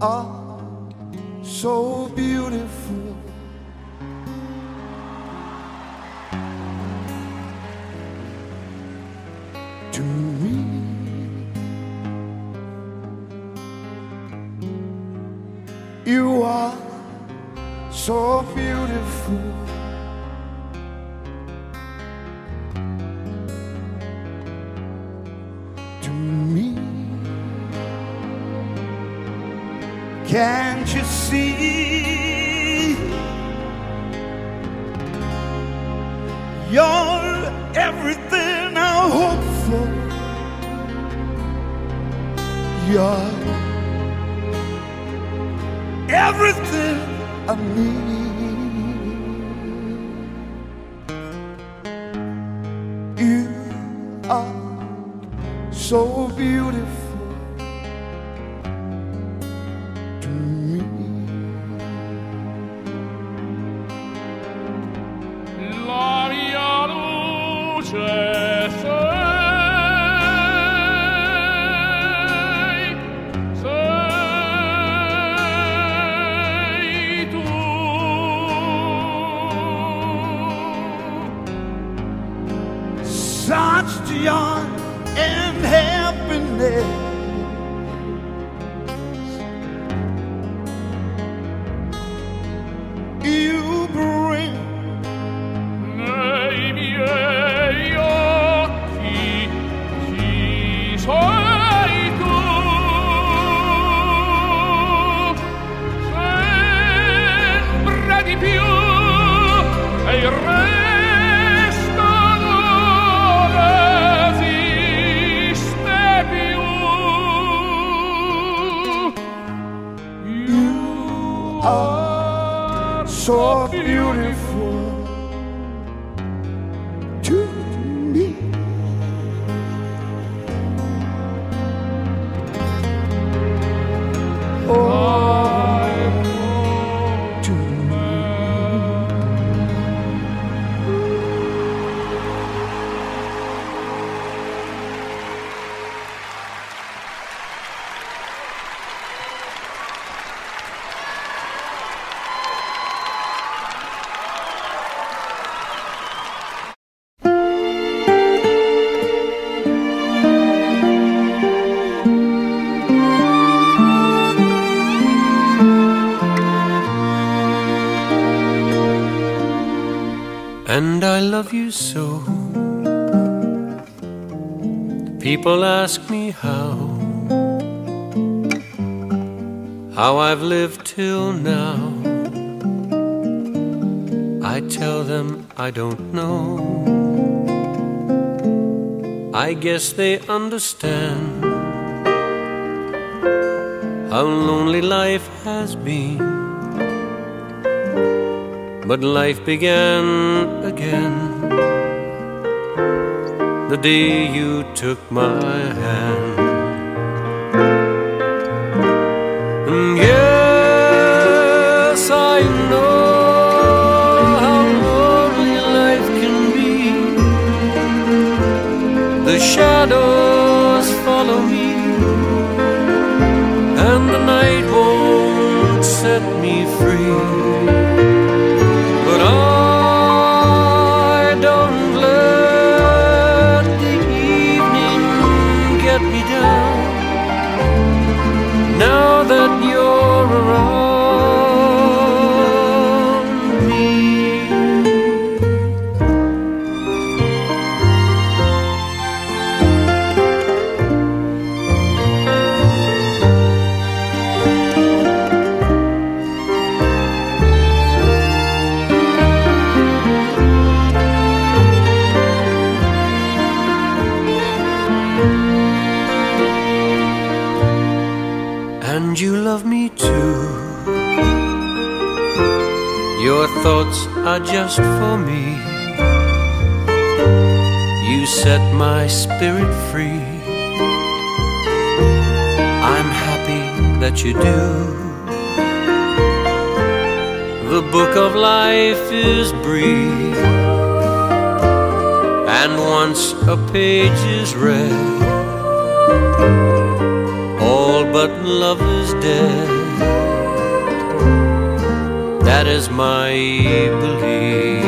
are so beautiful. To me, you are so beautiful. To me, can't you see? You're everything I hope for. You're everything I need. You are so beautiful to me. La mia luce such joy and happiness. You bring nei miei occhi, chi sei tu? Sembra di più e il resto non esiste più. You are so beautiful to me. Oh, to me. And I love you so. People ask me how I've lived till now. I tell them I don't know. I guess they understand how lonely life has been. But life began again the day you took my hand. And yes, I know how lonely life can be. The shadows follow me, and the night won't set me free. But I don't let the evening get me down. Now that you're around me, and you love me too. Your thoughts are just for me. You set my spirit free. I'm happy that you do. The book of life is brief, and once a page is read, all but love is dead. that is my belief.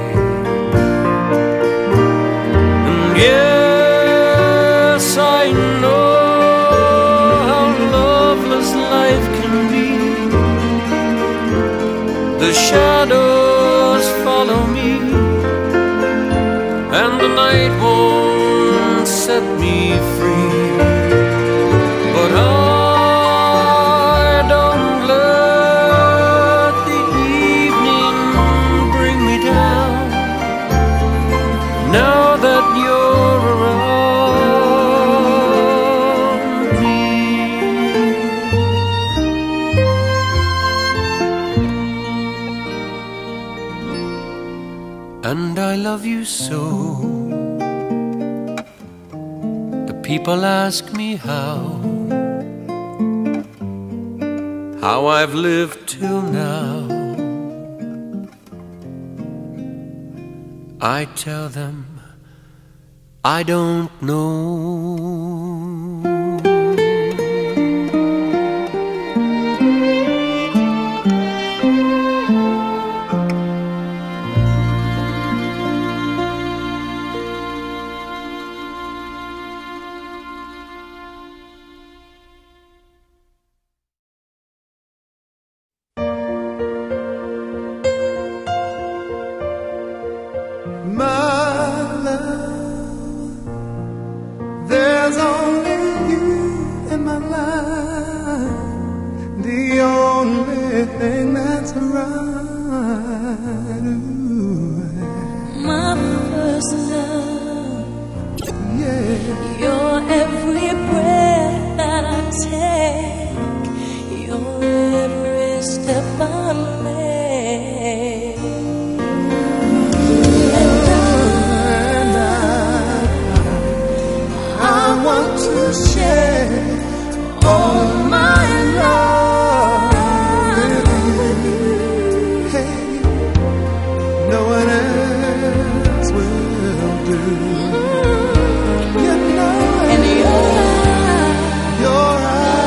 And yes, I know how loveless life can be. The shadows follow me, and the night won't set me free. But I don't let the evening bring me down. Now that you're around me, and I love you so. The people ask me how I've lived till now. I tell them I don't know. There's only you in my life, the only thing that's right. Ooh. My first love, Yeah. you're every breath that I take, you're every step I make. And I want to share all my love with you. Hey, no one else will do. You know, And your eyes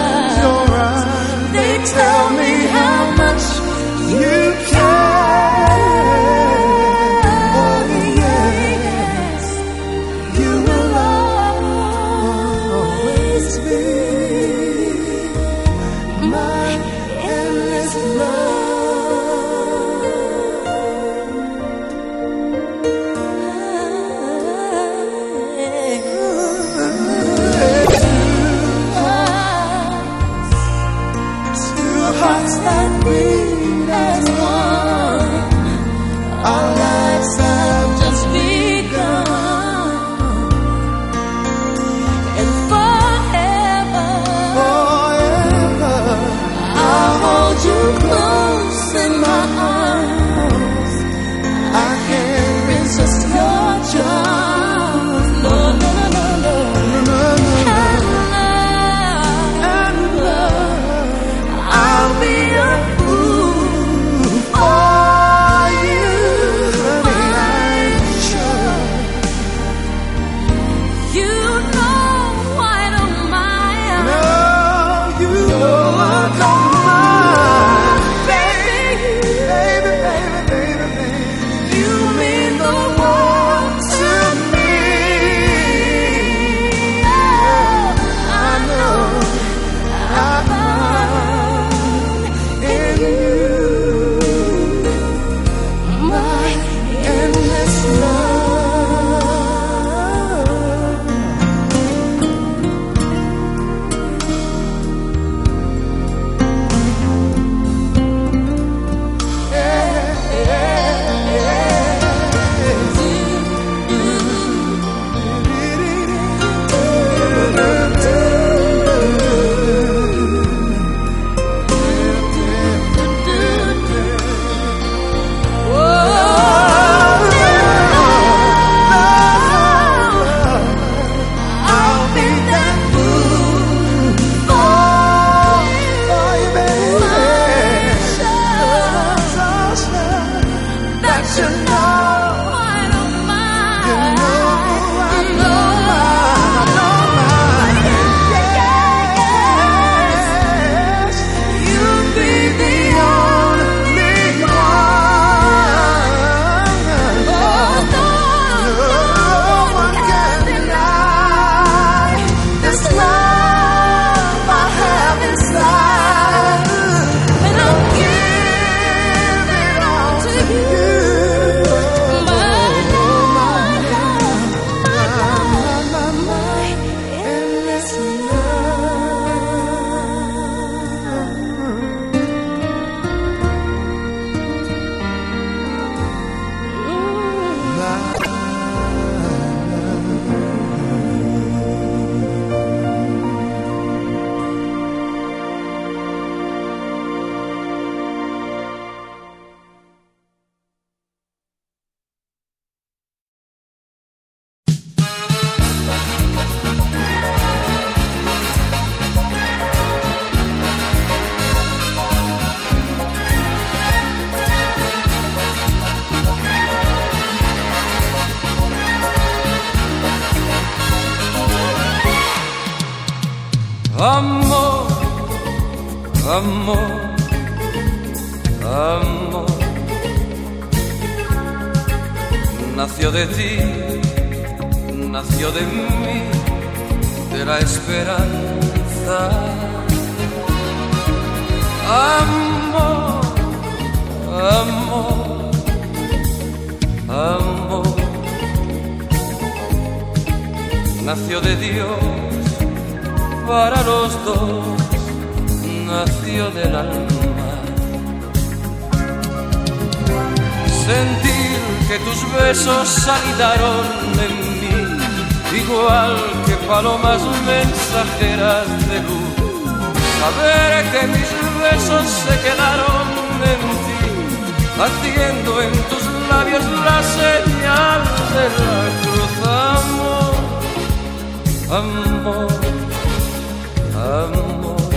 Amor, amor, nació de ti, nació de mí, de la esperanza. Amor, amor, amor, nació de Dios para los dos, nació del alma. Sentir que tus besos anidaron en mí, igual que palomas mensajeras de luz. Saber que mis besos se quedaron en ti, haciendo en tus labios la señal de la cruz. Amor, amor, amor,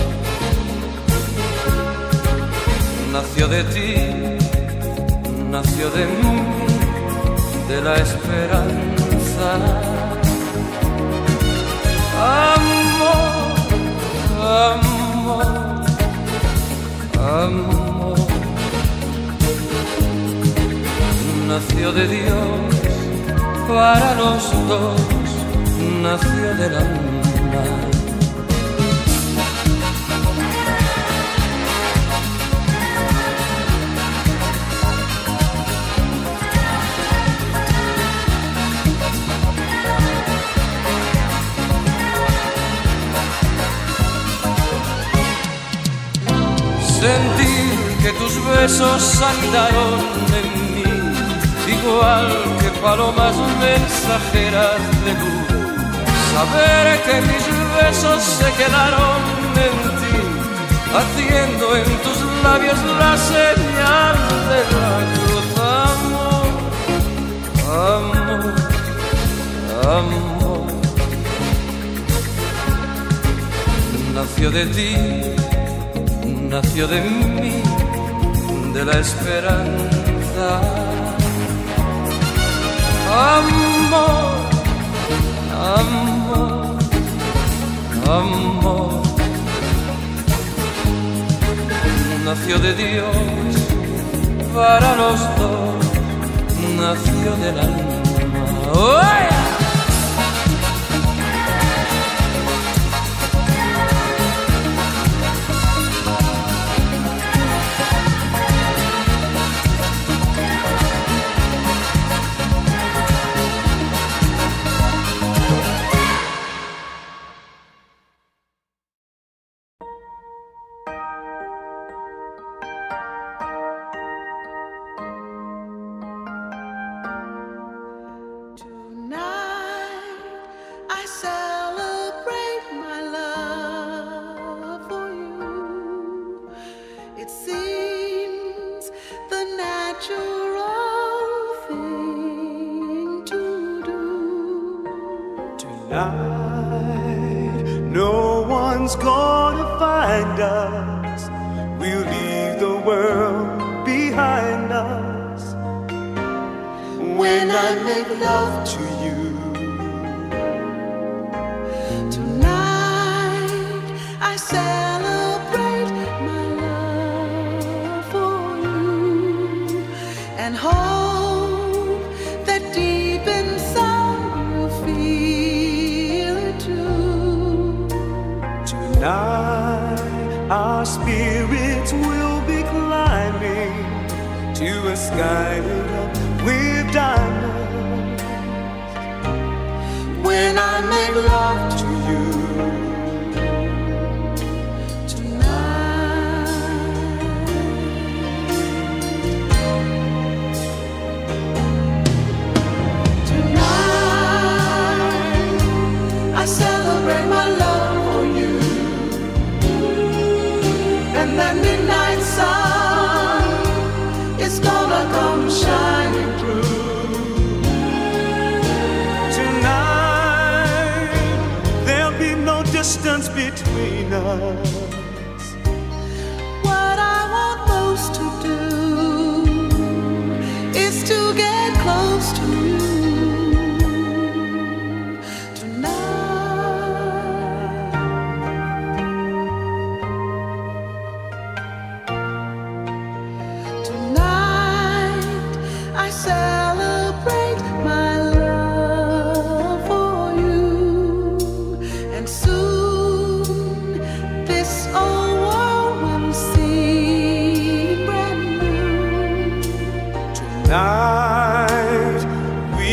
nació de ti, nació de mí, de la esperanza. Amor, amor, amor, nació de Dios para los dos, nació del alma. Sentir que tus besos anidaron en mí, igual que palomas mensajeras de luz. Saber que mis besos se quedaron en ti, haciendo en tus labios la señal de la cruz. Amor, amor, amor, nació de ti, nació de mí, de la esperanza. Amor, amor, amor, nació de Dios para los dos, nació del alma. ¡Oh, yeah! Tonight, no one's gonna find us. We'll leave the world behind us. When I make love to you, tonight I celebrate my love for you and hope that deep inside you feel it too. tonight our spirits will be climbing to a sky lit up with diamonds. When I make love to you, I celebrate my love for you, and that midnight sun is gonna come shining through. tonight there'll be no distance between us. What I want most to do is to get close to you.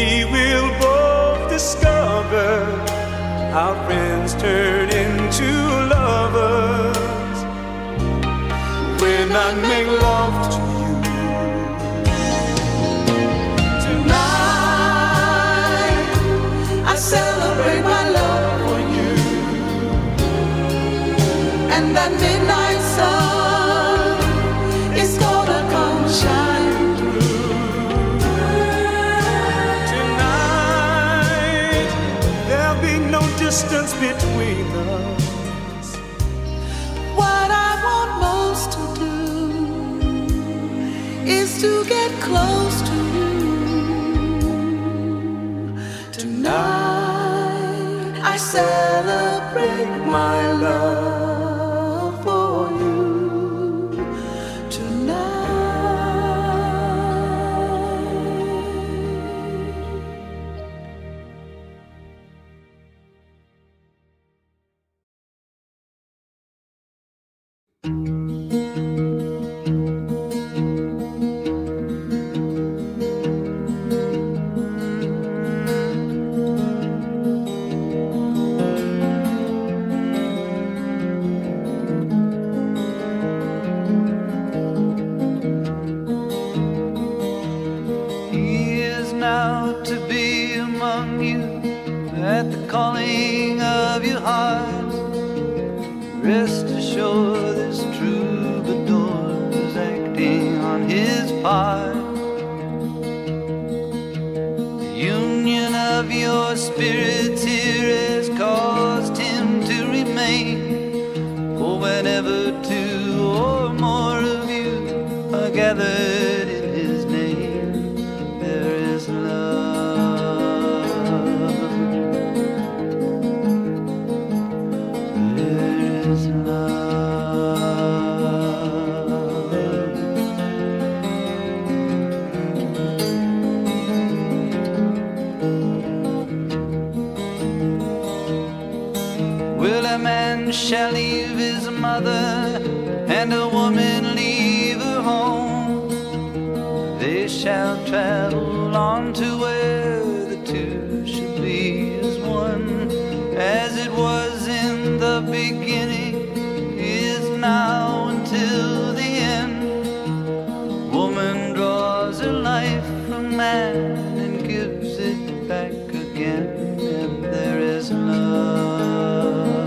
we will both discover our friends turn into lovers when I make love to you. Tonight I celebrate my love for you, and that midnight sun is gonna come shining through. Tonight there'll be no distance between us. What I want most to do is to get close to you. Tonight I celebrate my love for you. At the calling of your heart, rest assured this troubadour was acting on his part. The union of your spirits here has caused him to remain, for whenever two or more of you are gathered in his name, there is love. Will a man shall leave his mother, and a woman leave her home? They shall travel on to where the two shall be as one. As it was in the beginning, is now until the end. Woman draws her life from man and gives it back again, and there is love.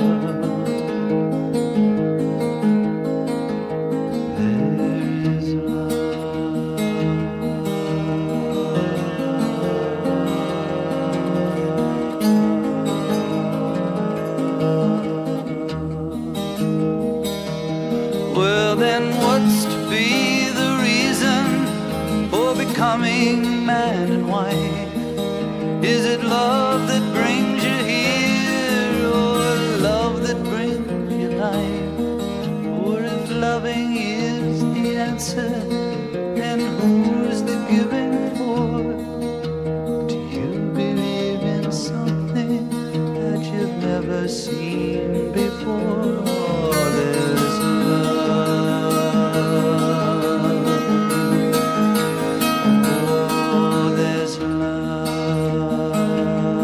Well, then what's to be the reason for becoming man and wife? Is it love that brings you here, or love that brings you life? Or if loving is the answer, then who's the giving for? Do you believe in something that you've never seen before? Oh, there's love.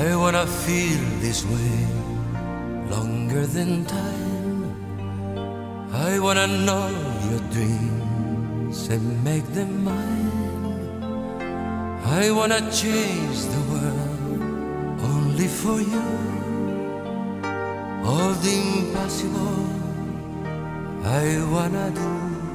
I wanna feel this way longer than time. I wanna know your dreams and make them mine. I wanna change the world only for you. All the impossible I wanna do.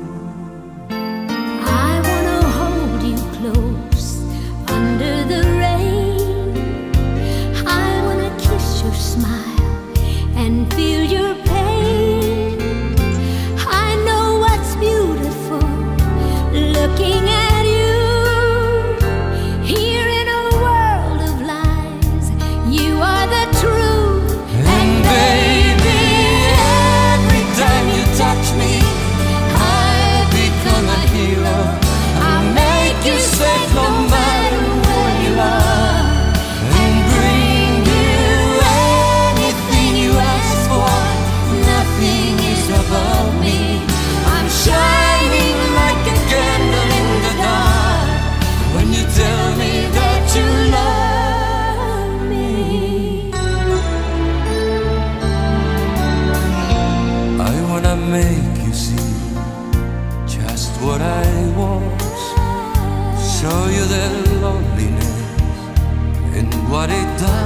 I wanna hold you close under the rain. I wanna kiss your smile and feel your pain. I know what's beautiful looking at you. Here in a world of lies, you are the truth. And baby, every time you touch me, I become a hero. I make you safe no matter where you are, and bring you anything you ask for. Nothing is above me. I'm shining like a candle in the dark when you tell me that you love me. I wanna make you see just what I was, show you the loneliness and what it does.